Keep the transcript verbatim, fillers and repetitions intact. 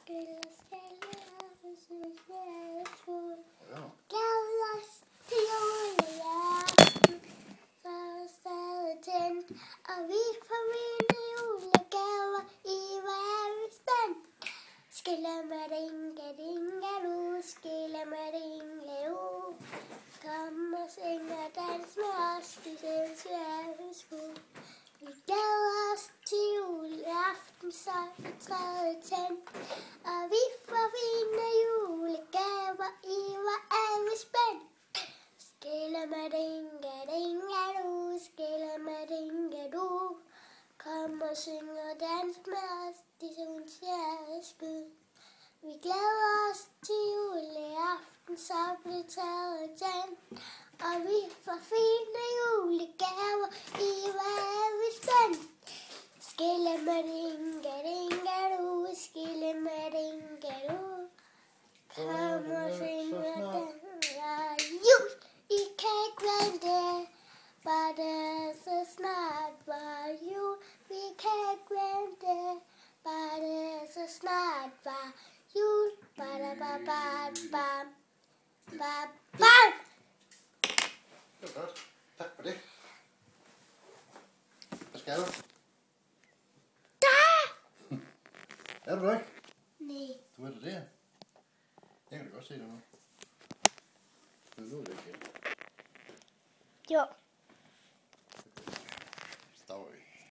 skille, skille, skille, skille. Ja. Glæd os til juleaften, så er det stadig tændt, og vi får mine julegaver i hver spændt. Skille med dinge, dinge, du, skille med dinge, du. Kom og syng og dans med os, de synes vi er skud. Vi glæder os til juleaften, så er det træet tændt, og vi får fine julegaver i hver er spændt. Skille med dinge, dinge, du, skille med dinge, du. Kom og syng og dans med os, de synes vi er skud. Vi glæder os til juleaften, så bliver taget tændt, og vi får fine julegaver i hver vi spændt. Skille med dinge, dinge, du, skille med dinge, du. Kom og syng og dans med jul, I kan ikke vente, bare det så snart var jul. Vi kan ikke vente, bare det så snart var jul. Ba-da-ba-ba-bam. Ba-bam! Det var godt. Tak for det. Hvad skal du? Da! Er du ikke? Nej. Du er da der. Jeg kan da godt se dig nu. Du er nu det ikke. Jo.